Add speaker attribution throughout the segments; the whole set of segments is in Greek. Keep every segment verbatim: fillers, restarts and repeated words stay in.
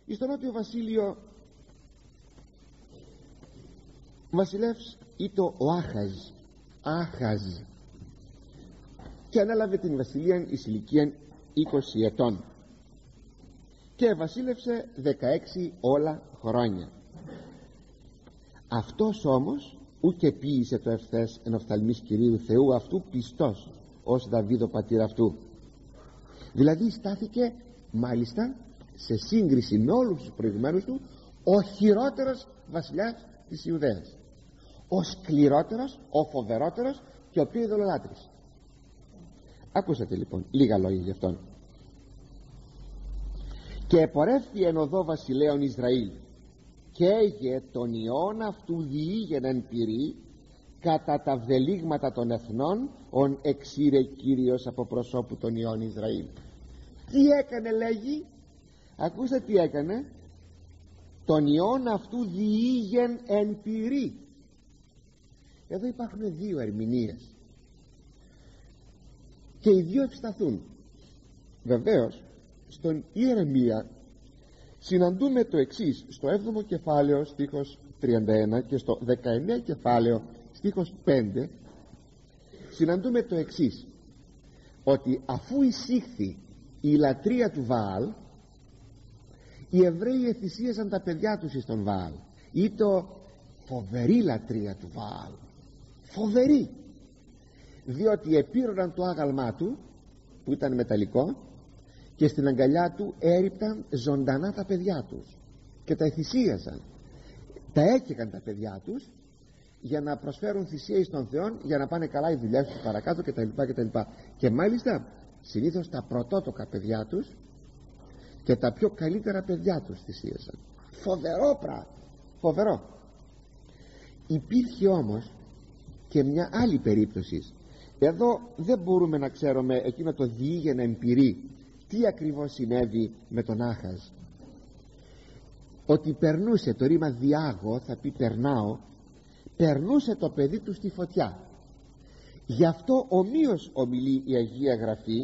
Speaker 1: Στο Νότιο Βασίλειο βασιλεύς ήτο ο Άχαζ Άχαζ και ανέλαβε την βασιλεία εις ηλικίαν είκοσι ετών και βασίλευσε δεκαέξι όλα χρόνια. Αυτός όμως ούκε ποίησε το ευθές εν οφθαλμής Κυρίου Θεού αυτού πιστός ως Δαβίδ ο πατήρ αυτού. Δηλαδή στάθηκε μάλιστα σε σύγκριση με όλους τους προηγουμένους του ο χειρότερος βασιλιάς της Ιουδαίας, ο σκληρότερος, ο φοβερότερος και ο πιο ειδωλολάτρης. Ακούσατε λοιπόν λίγα λόγια γι' αυτόν. Και επορεύθη εν οδό βασιλέων Ισραήλ και έγε τον ιόν αυτού διήγενεν πυρή κατά τα βδελίγματα των εθνών ον εξήρε Κύριος από προσώπου των ιών Ισραήλ. Τι έκανε, λέγει? Ακούστε τι έκανε. Τον ιόν αυτού διήγεν εν πυρή. Εδώ υπάρχουν δύο ερμηνείες και οι δύο ευσταθούν. Βεβαίως στον Ιερεμία συναντούμε το εξής στο έβδομο κεφάλαιο στίχος τριάντα ένα και στο δεκαεννέα κεφάλαιο στίχος πέντε. Συναντούμε το εξής, ότι αφού εισήχθη η λατρεία του Βαάλ, οι Εβραίοι εθυσίαζαν τα παιδιά τους εις τον Βαάλ. Ή το φοβερή λατρεία του Βαάλ, φοβερή, διότι επήρωναν το άγαλμά του που ήταν μεταλλικό και στην αγκαλιά του έριπταν ζωντανά τα παιδιά τους και τα εθυσίαζαν, τα έκαιγαν τα παιδιά τους για να προσφέρουν θυσία εις τον Θεό, για να πάνε καλά οι δουλειές τους παρακάτω κτλ. Και, και μάλιστα συνήθως τα πρωτότοκα παιδιά τους και τα πιο καλύτερα παιδιά τους θυσίασαν. Φοβερό πράγμα, φοβερό. Υπήρχε όμως και μια άλλη περίπτωση. Εδώ δεν μπορούμε να ξέρουμε εκείνο το διήγενε εμπειρί τι ακριβώς συνέβη με τον Άχαζ. Ότι περνούσε, το ρήμα διάγω θα πει περνάω, περνούσε το παιδί του στη φωτιά. Γι' αυτό ομοίως ομιλεί η Αγία Γραφή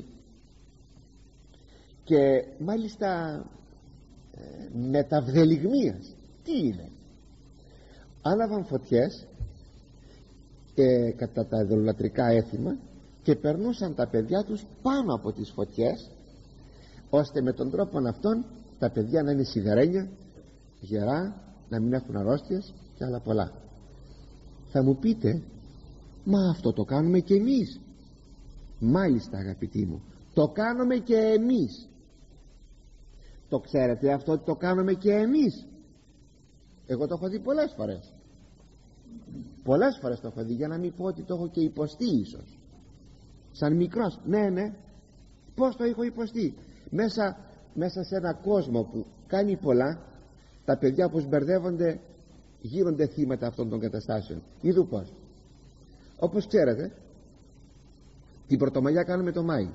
Speaker 1: και μάλιστα ε, μεταβδελιγμίας. Τι είναι? Άναβαν φωτιές ε, κατά τα ειδωλολατρικά έθιμα και περνούσαν τα παιδιά τους πάνω από τις φωτιές, ώστε με τον τρόπο αυτόν τα παιδιά να είναι σιδερένια, γερά, να μην έχουν αρρώστιες και άλλα πολλά. Θα μου πείτε, μα αυτό το κάνουμε και εμείς. Μάλιστα αγαπητοί μου, το κάνουμε και εμείς. Το ξέρετε αυτό ότι το κάνουμε και εμείς? Εγώ το έχω δει πολλές φορές. Πολλές φορές το έχω δει, για να μην πω ότι το έχω και υποστεί ίσως. Σαν μικρός, ναι ναι, πως το έχω υποστεί. Μέσα, μέσα σε ένα κόσμο που κάνει πολλά, τα παιδιά που μπερδεύονται γίνονται θύματα αυτών των καταστάσεων. Είδου πως. Όπως ξέρετε, την Πρωτομαγιά κάνουμε το Μάη.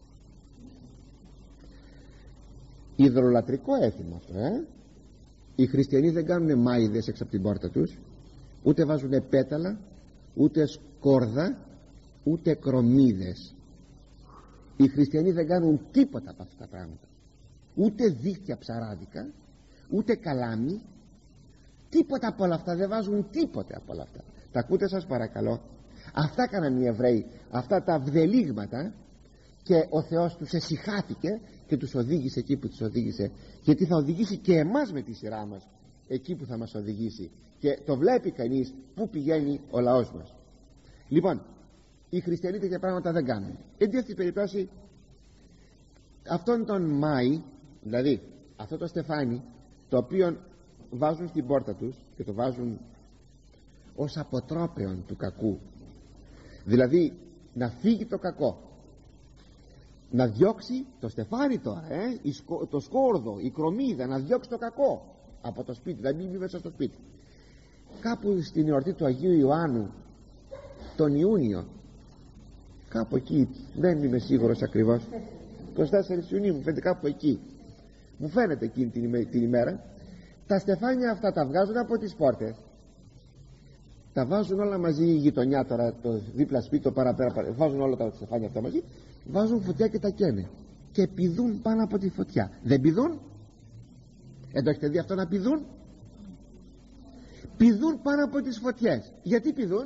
Speaker 1: Ιδρολατρικό έθιμο αυτό, ε? Οι χριστιανοί δεν κάνουν μάιδες έξω από την πόρτα τους, ούτε βάζουν πέταλα, ούτε σκόρδα, ούτε κρομίδες. Οι χριστιανοί δεν κάνουν τίποτα από αυτά τα πράγματα, ούτε δίχτυα ψαράδικα, ούτε καλάμι, τίποτα από όλα αυτά. Δεν βάζουν τίποτα από όλα αυτά. Τα ακούτε σας παρακαλώ? Αυτά κάναν οι Εβραίοι, αυτά τα βδελίγματα, και ο Θεός τους εσυχάθηκε και τους οδήγησε εκεί που τους οδήγησε, γιατί θα οδηγήσει και εμάς με τη σειρά μας εκεί που θα μας οδηγήσει, και το βλέπει κανείς που πηγαίνει ο λαός μας. Λοιπόν, οι χριστιανοί τέτοια πράγματα δεν κάνουν. Εν τη αυτή περιπτώσει, αυτόν τον Μάη, δηλαδή αυτό το στεφάνι, το οποίο βάζουν στην πόρτα τους και το βάζουν ως αποτρόπαιον του κακού, δηλαδή να φύγει το κακό, να διώξει το στεφάνι τώρα, ε, το σκόρδο, η κρομίδα, να διώξει το κακό από το σπίτι, να μην μπει μέσα στο σπίτι. Κάπου στην εορτή του Αγίου Ιωάννου τον Ιούνιο, κάπου εκεί, δεν είμαι σίγουρος ακριβώς, εικοστή τέταρτη Ιουνίου μου φαίνεται, κάπου εκεί μου φαίνεται εκείνη την, ημέ, την ημέρα, τα στεφάνια αυτά τα βγάζουν από τις πόρτες, τα βάζουν όλα μαζί, η γειτονιά τώρα, το δίπλα σπίτι, το παραπέρα, βάζουν όλα τα στεφάνια αυτά μαζί, βάζουν φωτιά και τα καίνε και πηδούν πάνω από τη φωτιά. Δεν πηδούν? Δεν το έχετε δει αυτό να πηδούν? Πηδούν πάνω από τις φωτιές. Γιατί πηδούν?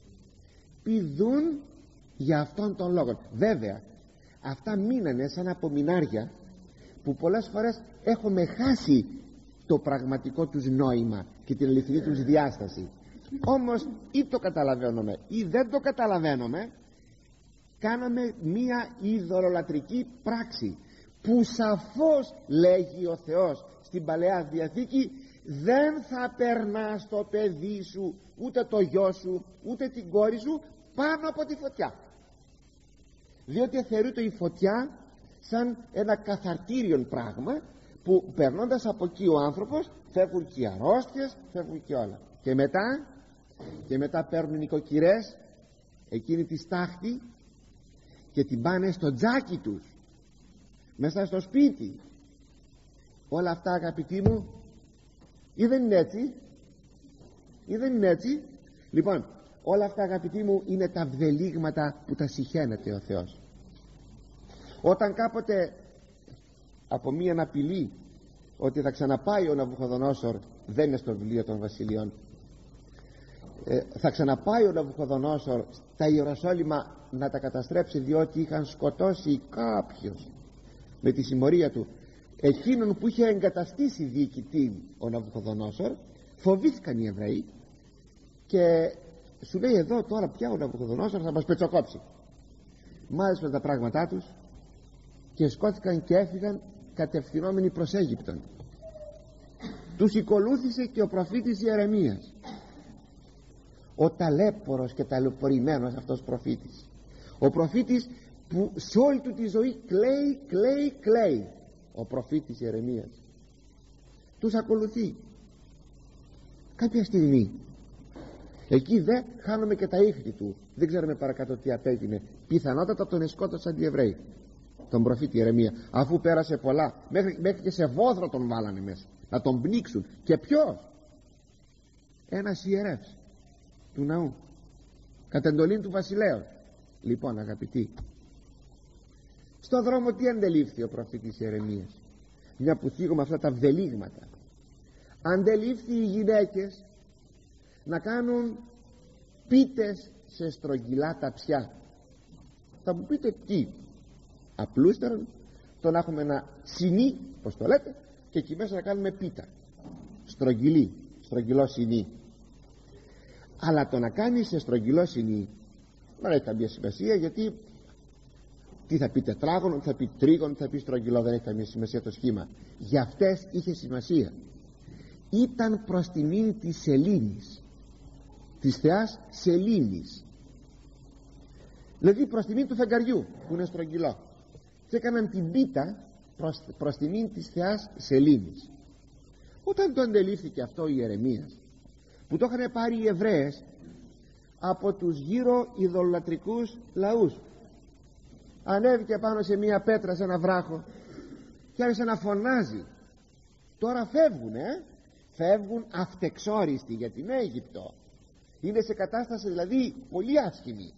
Speaker 1: Πηδούν για αυτόν τον λόγο. Βέβαια αυτά μείνανε σαν απομεινάρια που πολλές φορές έχουμε χάσει το πραγματικό τους νόημα και την αληθινή τους διάσταση. Όμως ή το καταλαβαίνουμε ή δεν το καταλαβαίνουμε, κάναμε μία ειδωλολατρική πράξη που σαφώς λέγει ο Θεός στην Παλαιά Διαθήκη: δεν θα περνάς το παιδί σου, ούτε το γιο σου, ούτε την κόρη σου πάνω από τη φωτιά, διότι θεωρείται η φωτιά σαν ένα καθαρτήριο πράγμα που περνώντας από εκεί ο άνθρωπος φεύγουν και οι αρρώστιες, φεύγουν και όλα. Και μετά και μετά παίρνουν οι νοικοκυρές εκείνη τη στάχτη και την πάνε στο τζάκι τους μέσα στο σπίτι. Όλα αυτά, αγαπητοί μου, ή δεν είναι έτσι? Ή δεν είναι έτσι? Λοιπόν, όλα αυτά, αγαπητοί μου, είναι τα βδελίγματα που τα συχαίνεται ο Θεός. Όταν κάποτε από μία απειλή ότι θα ξαναπάει ο Ναβουχοδονόσορ, δεν είναι στο βιβλίο των βασιλείων, ε, θα ξαναπάει ο Ναβουχοδονόσορ στα Ιεροσόλυμα να τα καταστρέψει, διότι είχαν σκοτώσει κάποιος με τη συμμορία του εκείνον που είχε εγκαταστήσει διοικητή ο Ναβουχοδονόσορ. Φοβήθηκαν οι Εβραίοι και σου λέει εδώ τώρα πια ο Ναβουχοδονόσορ θα μας πετσοκόψει. Μάλιστα τα πράγματά τους και σκόθηκαν και έφυγαν κατευθυνόμενοι προς Αίγυπτον. Τους ακολούθησε και ο προφήτης Ιερεμίας, ο ταλέπορος και ταλαιπωρημένος αυτός προφήτης, ο προφήτης που σε όλη του τη ζωή κλαίει, κλαίει, κλαίει, ο προφήτης Ιερεμίας. Τους ακολουθεί. Κάποια στιγμή εκεί δε χάνουμε και τα ίχνη του, δεν ξέρουμε παρακάτω τι απέγινε. Πιθανότατα τον εσκότωσαν οι Εβραίοι τον προφήτη Ιερεμία, αφού πέρασε πολλά, μέχρι, μέχρι και σε βόδρο τον βάλανε μέσα να τον πνίξουν. Και ποιος? Ένας ιερεύς του ναού κατ' εντολήν του βασιλέως. Λοιπόν, αγαπητοί, στο δρόμο τι αντελήφθη ο προφήτης Ιερεμίας? Μια που θίγουμε αυτά τα βδελίγματα, αντελήφθη οι γυναίκες να κάνουν πίτες σε στρογγυλά ταψιά. Θα μου πείτε τι? Απλούστερον το να έχουμε ένα σινί, πως το λέτε, και εκεί μέσα να κάνουμε πίτα στρογγυλή, στρογγυλό σινί. Αλλά το να κάνεις σε στρογγυλό σινί δεν έχει καμία σημασία, γιατί τι θα πει τετράγωνο, τι θα πει τρίγωνο, τι θα πει στρογγυλό, δεν έχει καμία σημασία το σχήμα. Για αυτές είχε σημασία. Ήταν προς τιμήν της Σελήνης, της θεάς Σελήνης, δηλαδή προς τιμήν του φεγγαριού που είναι στρογγυλό, και έκαναν την πίτα προς, προς τιμήν της θεάς Σελήνης. Όταν το αντελήφθηκε αυτό η Ιερεμίας, που το είχαν πάρει οι Εβραίες από τους γύρω ειδωλολατρικούς λαούς, ανέβηκε πάνω σε μια πέτρα, σε ένα βράχο, και άρχισε να φωνάζει. Τώρα φεύγουν, ε? φεύγουν αυτεξόριστοι για την Αίγυπτο. Είναι σε κατάσταση δηλαδή πολύ άσχημη,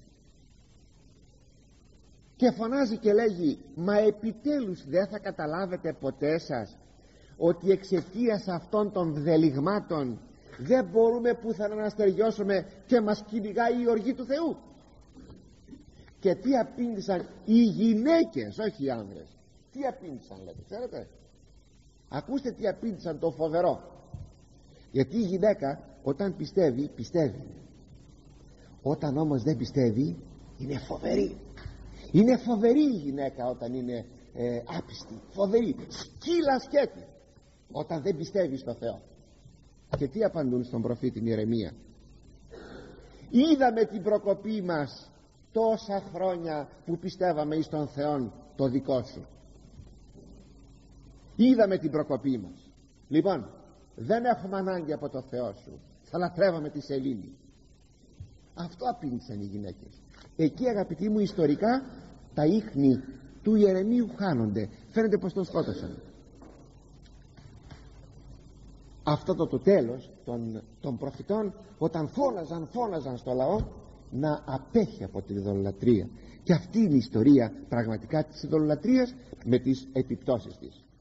Speaker 1: και φωνάζει και λέγει: μα επιτέλους δεν θα καταλάβετε ποτέ σας ότι εξαιτίας αυτών των βδελιγμάτων δεν μπορούμε πουθενά να στεριώσουμε και μας κυνηγάει η οργή του Θεού? Και τι απήντησαν οι γυναίκες, όχι οι άνδρες? Τι απήντησαν, λέτε, ξέρετε? Ακούστε τι απήντησαν, το φοβερό. Γιατί η γυναίκα όταν πιστεύει, πιστεύει. Όταν όμως δεν πιστεύει, είναι φοβερή. Είναι φοβερή η γυναίκα όταν είναι ε, άπιστη, φοβερή, σκύλα σκέτη όταν δεν πιστεύει στο Θεό. Και τι απαντούν στον προφήτη Ιερεμία? Είδαμε την προκοπή μας τόσα χρόνια που πιστεύαμε εις τον Θεόν το δικό σου. Είδαμε την προκοπή μας. Λοιπόν, δεν έχουμε ανάγκη από το Θεό σου, θα λατρεύαμε τη σελήνη. Αυτό απήντησαν οι γυναίκες. Εκεί, αγαπητοί μου, ιστορικά τα ίχνη του Ιερεμίου χάνονται. Φαίνεται πως τον σκότωσαν. Αυτό το, το τέλος των, των προφητών, όταν φώναζαν φώναζαν στο λαό να απέχει από την ειδωλολατρία. Και αυτή είναι η ιστορία πραγματικά της ειδωλολατρίας με τις επιπτώσεις της.